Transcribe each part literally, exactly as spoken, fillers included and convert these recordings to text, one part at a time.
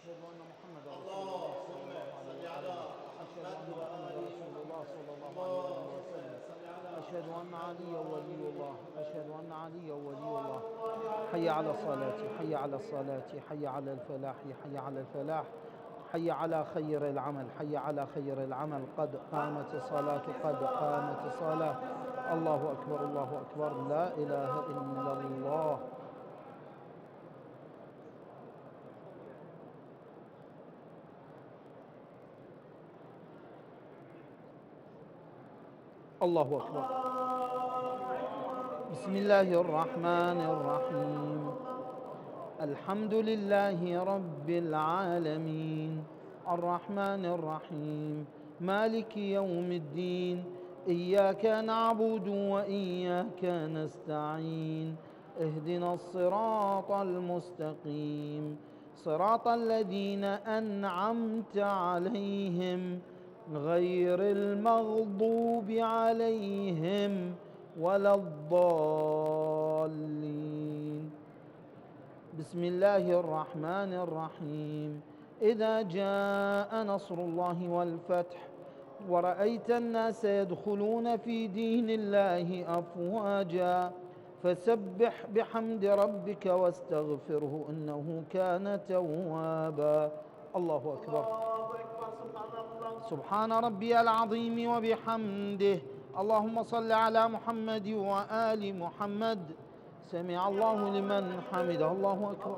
أشهد أن محمد رسول الله صلى اللهم الله عليه صل على وسلم. أشهد محمد أن محمد وآل رسول الله محمد. صلى الله عليه وآله اللهم وسلم. صل على أشهد أن محمد علي ولي وآل الله. محمد. أشهد أن علي ولي الله. صلوات الله حي عليه على الصلاة، حي على وعلى الصلاة، حي على الفلاح، حي على الفلاح، حي على خير العمل، حي على خير العمل. قد قامت الصلاة، قد قامت الصلاة. الله أكبر، الله أكبر، لا إله إلا الله. الله أكبر. بسم الله الرحمن الرحيم. الحمد لله رب العالمين، الرحمن الرحيم، مالك يوم الدين. إياك نعبد وإياك نستعين. اهدنا الصراط المستقيم، صراط الذين أنعمت عليهم غير المغضوب عليهم ولا الضالين. بسم الله الرحمن الرحيم. إذا جاء نصر الله والفتح ورأيت الناس يدخلون في دين الله أفواجا فسبح بحمد ربك واستغفره إنه كان توابا. الله أكبر. سبحان ربي العظيم وبحمده. اللهم صل على محمد وآل محمد. سمع الله لمن حمده. الله أكبر.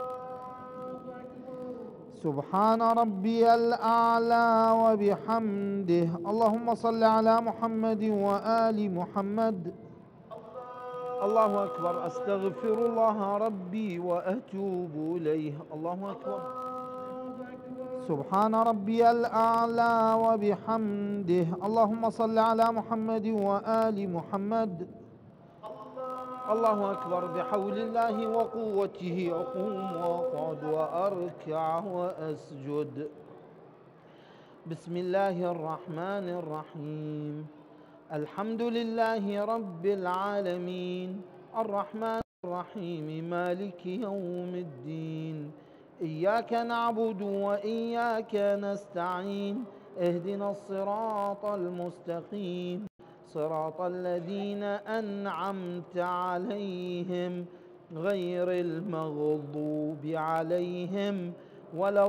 سبحان ربي الأعلى وبحمده. اللهم صل على محمد وآل محمد. الله أكبر. أستغفر الله ربي وأتوب إليه. الله أكبر. سبحان ربي الأعلى وبحمده. اللهم صل على محمد وآل محمد. الله أكبر. بحول الله وقوته أقوم وأقعد وأركع وأسجد. بسم الله الرحمن الرحيم. الحمد لله رب العالمين، الرحمن الرحيم، مالك يوم الدين. إياك نعبد وإياك نستعين. اهدنا الصراط المستقيم، صراط الذين أنعمت عليهم غير المغضوب عليهم ولا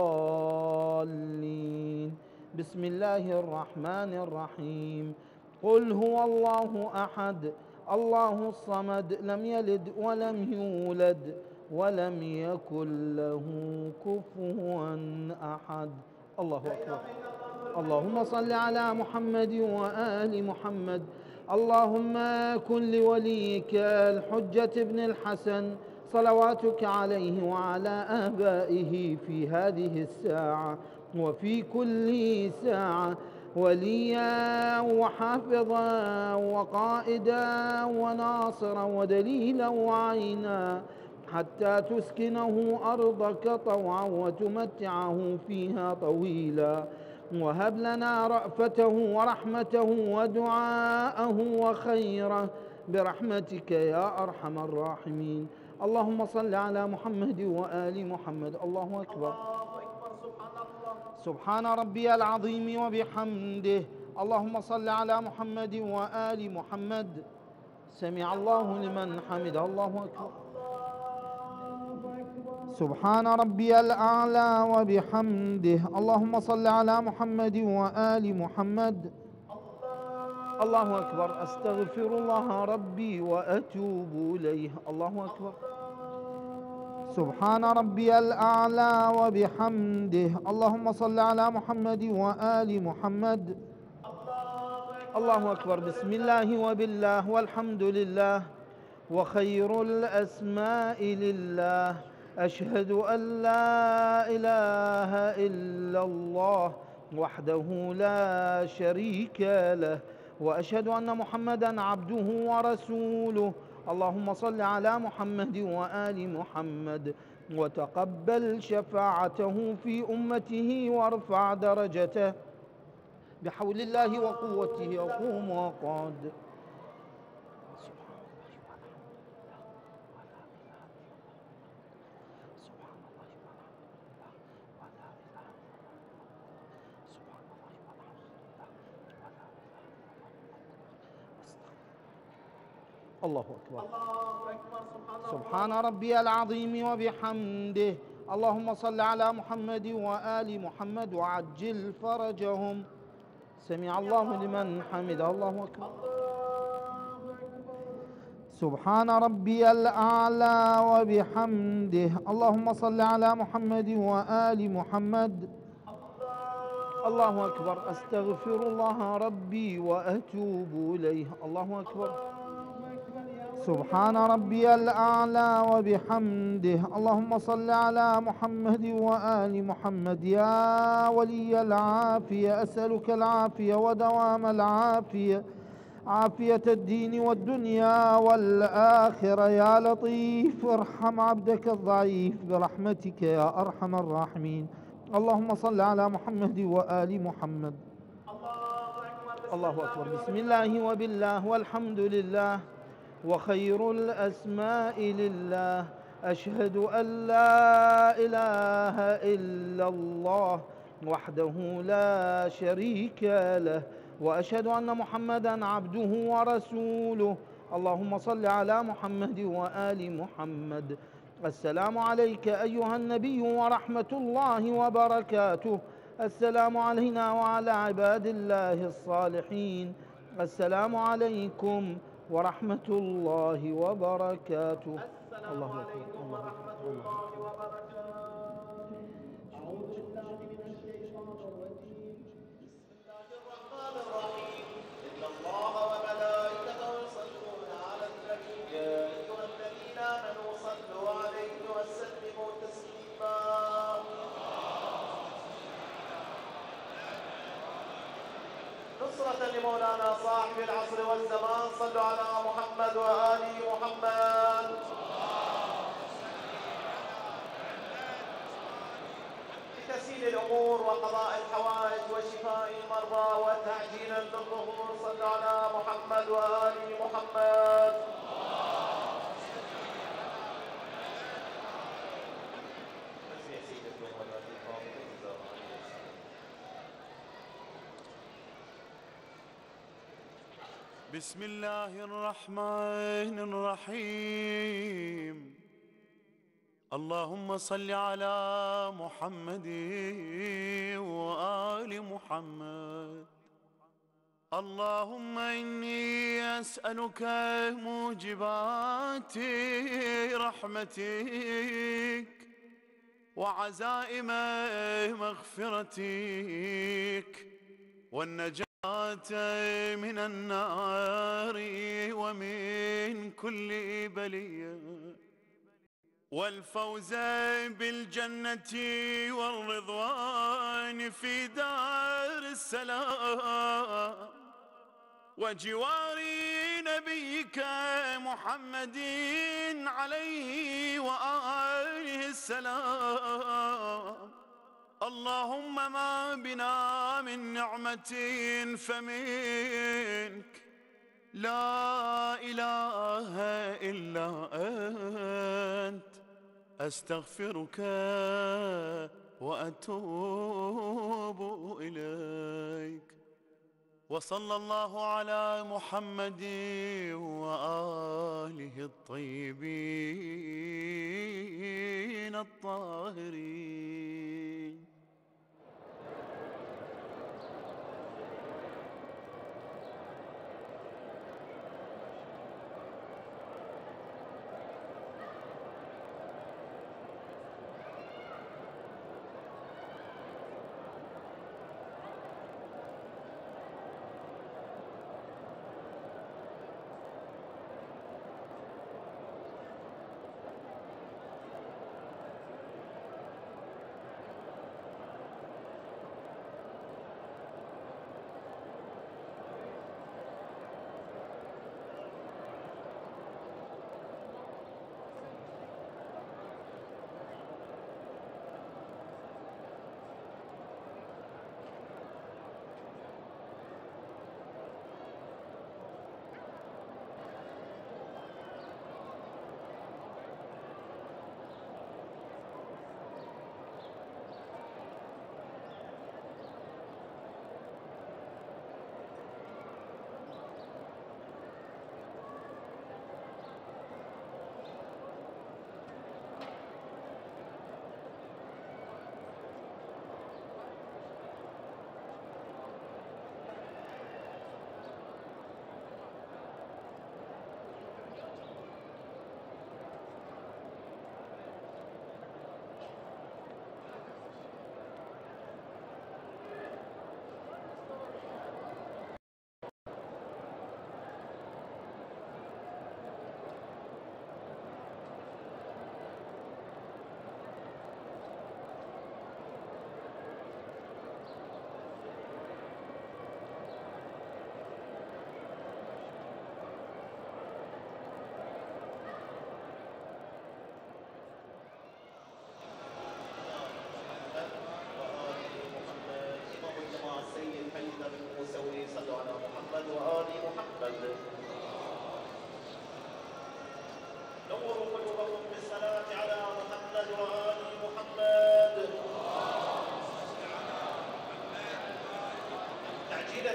الضالين. بسم الله الرحمن الرحيم. قل هو الله أحد الله الصمد لم يلد ولم يولد ولم يكن له كفوا أحد. الله أكبر. اللهم صل على محمد وآل محمد. اللهم كن لوليك الحجة بن الحسن صلواتك عليه وعلى آبائه في هذه الساعة وفي كل ساعة وليا وحافظا وقائدا وناصرا ودليلا وعينا حتى تسكنه أرضك طوعا وتمتعه فيها طويلا. وهب لنا رأفته ورحمته ودعاءه وخيره برحمتك يا أرحم الراحمين. اللهم صل على محمد وآل محمد. الله أكبر. سبحان ربي العظيم وبحمده. اللهم صل على محمد وآل محمد. سمع الله لمن حمده. الله أكبر. سبحان ربي الأعلى وبحمده. اللهم صل على محمد وآل محمد. الله أكبر. أستغفر الله ربي وأتوب إليه. الله أكبر. سبحان ربي الأعلى وبحمده. اللهم صل على محمد وآل محمد. الله أكبر. بسم الله وبالله والحمد لله وخير الأسماء لله. أشهد أن لا إله إلا الله وحده لا شريك له وأشهد أن محمدًا عبده ورسوله. اللهم صل على محمد وآل محمد وتقبل شفاعته في أمته وارفع درجته بحول الله وقوته أقوم وأقعد. الله أكبر. سبحان ربي العظيم وبحمده. اللهم صل على محمد وآل محمد وعجل فرجهم. سمع الله لمن حمده. الله أكبر. سبحان ربي الأعلى وبحمده. اللهم صل على محمد وآل محمد. الله أكبر. أستغفر الله ربي وأتوب إليه. الله أكبر. سبحان ربي الأعلى وبحمده. اللهم صل على محمد وآل محمد. يا ولي العافية أسألك العافية ودوام العافية، عافية الدين والدنيا والآخرة. يا لطيف ارحم عبدك الضعيف برحمتك يا أرحم الراحمين. اللهم صل على محمد وآل محمد. الله أكبر. بسم الله وبالله والحمد لله وخير الأسماء لله. أشهد أن لا إله إلا الله وحده لا شريك له، وأشهد أن محمدًا عبده ورسوله. اللهم صل على محمد وآل محمد. السلام عليك أيها النبي ورحمة الله وبركاته. السلام علينا وعلى عباد الله الصالحين. السلام عليكم ورحمة الله وبركاته. السلام عليكم ورحمة الله وبركاته. أعوذ بالله من الشيطان الرجيم. بسم الله الرحمن الرحيم. إن الله وملائكته يصلون على النبي. يا أيها الذين آمنوا صلوا عليه وسلموا تسليما. نصرة لمولانا صاحب العصر والزمان. صلوا على محمد وآل محمد. لتسهيل الأمور وقضاء الحوائج وشفاء المرضى وتعجيلا بالظهور. صلوا على محمد وآل محمد. بسم الله الرحمن الرحيم. اللهم صل على محمد وآل محمد. اللهم إني أسألك موجبات رحمتك وعزائم مغفرتك والنجاة من النار ومن كل بلية والفوز بالجنة والرضوان في دار السلام وجوار نبيك محمد عليه وآله السلام. اللهم ما بنا من نعمة فمنك، لا إله إلا أنت. أستغفرك وأتوب إليك. وصلى الله على محمد وآله الطيبين الطاهرين.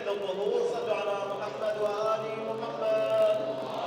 عند الظهور صلوا على محمد وآل محمد.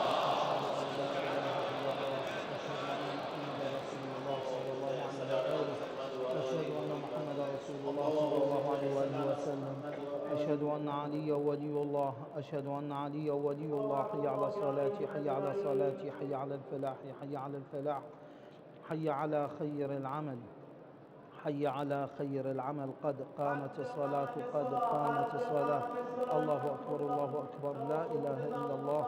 أشهد أن محمد رسول الله صلى الله عليه وآله وسلم. أشهد أن علي ولي الله. أشهد أن علي ولي الله. حي على الصلاة، حي على الصلاة، حي على الفلاح، حي على الفلاح، حي على خير العمل، حي على خير العمل. قد قامت الصلاة، قد قامت الصلاة. الله أكبر، الله أكبر، لا إله إلا الله.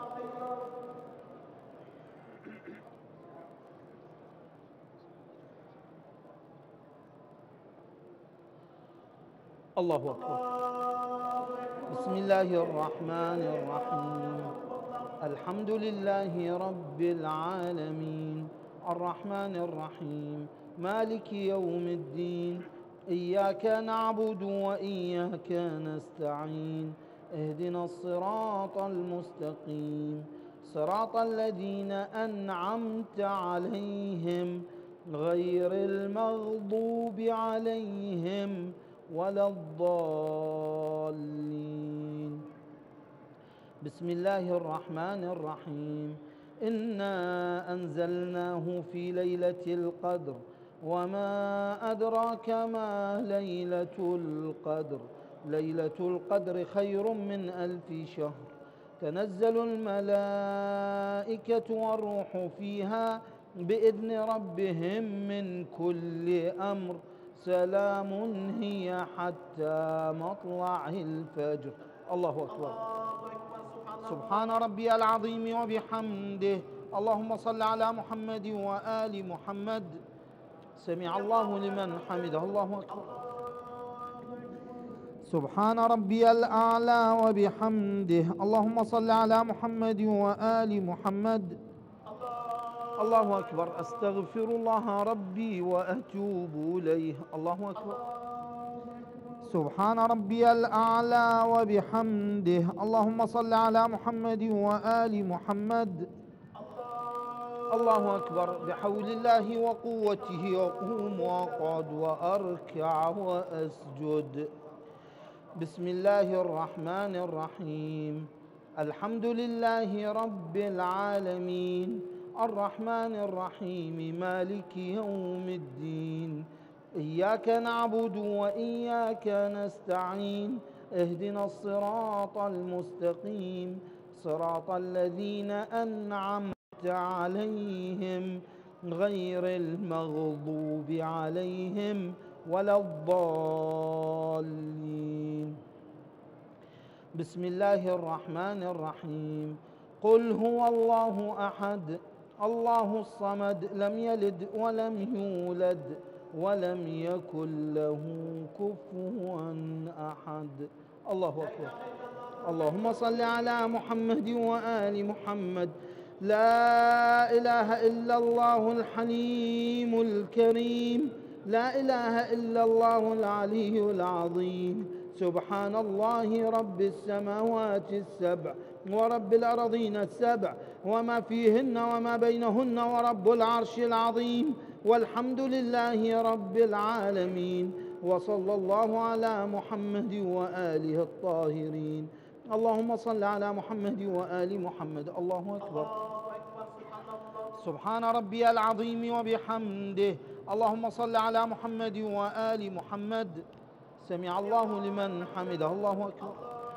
الله أكبر. بسم الله الرحمن الرحيم. الحمد لله رب العالمين الرحمن الرحيم مالك يوم الدين. إياك نعبد وإياك نستعين. اهدنا الصراط المستقيم صراط الذين أنعمت عليهم غير المغضوب عليهم ولا الضالين. بسم الله الرحمن الرحيم. إنا أنزلناه في ليلة القدر وما أدراك ما ليلة القدر. ليلة القدر خير من ألف شهر. تنزل الملائكة والروح فيها بإذن ربهم من كل أمر. سلام هي حتى مطلع الفجر. الله أكبر. سبحان ربي العظيم وبحمده. اللهم صل على محمد وآل محمد. سمع الله لمن حمده. الله أكبر. سبحان ربي الأعلى وبحمده. اللهم صل على محمد وآل محمد. الله أكبر. أستغفر الله ربي وأتوب إليه. الله أكبر. سبحان ربي الأعلى وبحمده. اللهم صل على محمد وآل محمد. الله أكبر. بحول الله وقوته أقوم وأقعد وأركع وأسجد. بسم الله الرحمن الرحيم. الحمد لله رب العالمين الرحمن الرحيم مالك يوم الدين. إياك نعبد وإياك نستعين. اهدنا الصراط المستقيم صراط الذين أنعمت عليهم غير المغضوب عليهم ولا الضالين. بسم الله الرحمن الرحيم. قل هو الله أحد الله الصمد لم يلد ولم يولد ولم يكن له كفوا أحد. الله أكبر. اللهم صل على محمد وآل محمد. لا إله إلا الله الحليم الكريم. لا إله إلا الله العلي العظيم. سبحان الله رب السماوات السبع ورب الأرضين السبع وما فيهن وما بينهن ورب العرش العظيم. والحمد لله رب العالمين. وصلى الله على محمد وآله الطاهرين. اللهم صل على محمد وآل محمد. الله أكبر. سبحان ربي العظيم وبحمده. اللهم صل على محمد وآل محمد. سمع الله لمن حمده. الله أكبر.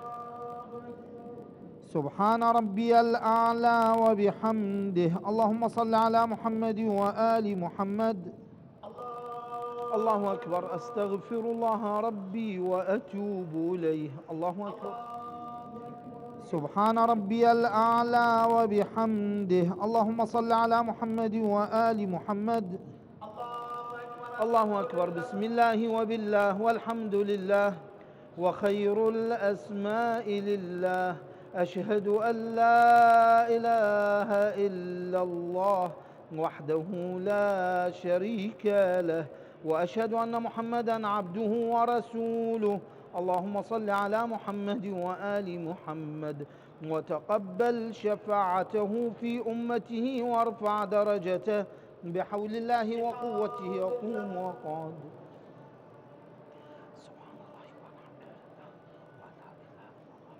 سبحان ربي الأعلى وبحمده. اللهم صل على محمد وآل محمد. الله أكبر. أستغفر الله ربي وأتوب إليه. الله أكبر. سبحان ربي الأعلى وبحمده. اللهم صل على محمد وآل محمد. الله أكبر. بسم الله وبالله والحمد لله وخير الأسماء لله. أشهد أن لا إله إلا الله وحده لا شريك له وأشهد أن محمدا عبده ورسوله. اللهم صل على محمد وآل محمد وتقبل شفاعته في أمته وارفع درجته بحول الله وقوته يقوم وقعد. سبحان الله والحمد لله ولا إله إلا الله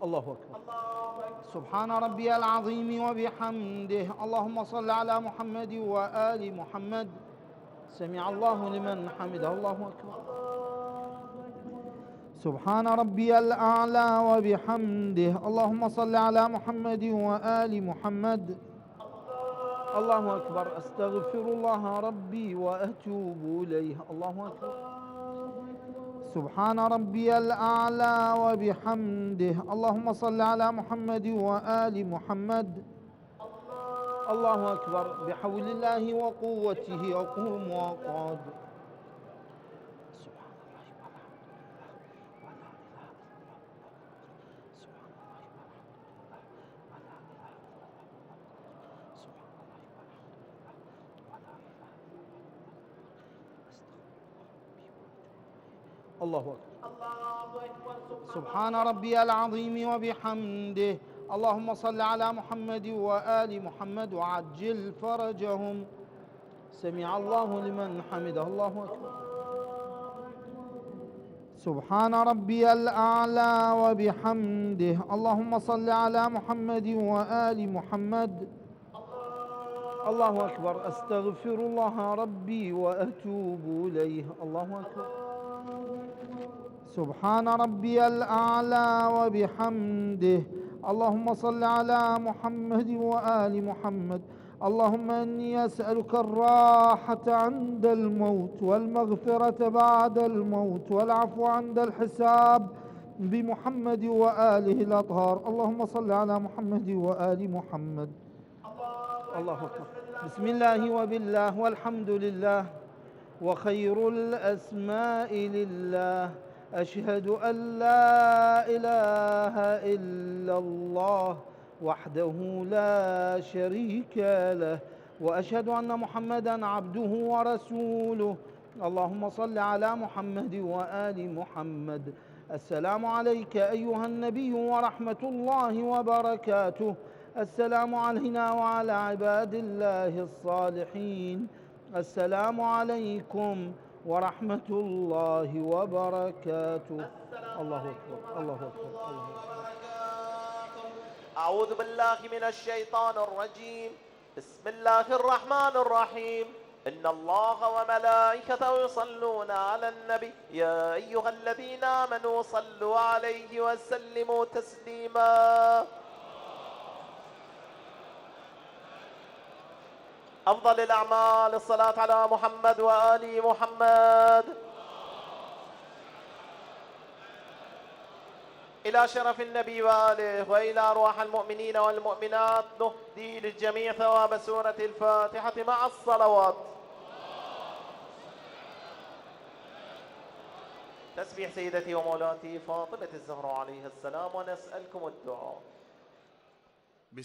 الله أكبر. سبحان ربي العظيم وبحمده. اللهم صل على محمد وآل محمد. سمع الله لمن حمده. الله أكبر. سبحان ربي الأعلى وبحمده. اللهم صل على محمد وآل محمد. الله أكبر. أستغفر الله ربي وأتوب إليه. الله أكبر. سبحان ربي الأعلى وبحمده. اللهم صل على محمد وآل محمد. الله أكبر. بحول الله وقوته أقوم وأقعد. الله أكبر. سبحان ربي العظيم وبحمده. اللهم صل على محمد وآل محمد وعجل فرجهم. سمع الله لمن حمده. الله أكبر. سبحان ربي الأعلى وبحمده. اللهم صل على محمد وآل محمد. الله أكبر. أستغفر الله ربي وأتوب إليه. الله أكبر. سبحان ربي الأعلى وبحمده. اللهم صل على محمد وآل محمد. اللهم إني أسألك الراحة عند الموت والمغفرة بعد الموت والعفو عند الحساب بمحمد وآله الأطهار. اللهم صل على محمد وآل محمد. الله أكبر. بسم الله وبالله والحمد لله وخير الأسماء لله. أشهد أن لا إله إلا الله وحده لا شريك له وأشهد أن محمدًا عبده ورسوله. اللهم صل على محمد وآل محمد. السلام عليك أيها النبي ورحمة الله وبركاته. السلام علينا وعلى عباد الله الصالحين. السلام عليكم ورحمة الله وبركاته. الله أكبر. الله أكبر. الله أكبر. أعوذ بالله من الشيطان الرجيم. بسم الله الرحمن الرحيم. إن الله وملائكته يصلون على النبي يا أيها الذين آمنوا صلوا عليه وسلموا تسليما. أفضل الأعمال الصلاة على محمد وآل محمد. إلى شرف النبي وآله وإلى أرواح المؤمنين والمؤمنات نهدي للجميع ثواب سورة الفاتحة مع الصلوات. تسبيح سيدتي ومولاتي فاطمة الزهراء عليه السلام ونسألكم الدعاء.